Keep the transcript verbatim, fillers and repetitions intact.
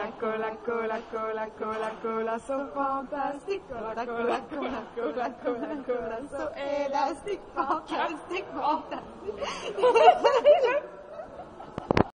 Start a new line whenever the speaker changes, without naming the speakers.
cola, cola, cola, cola, cola, cola, so fantastic. Cola, cola, cola, cola, cola, cola, so elastic, fantastic, fantastic.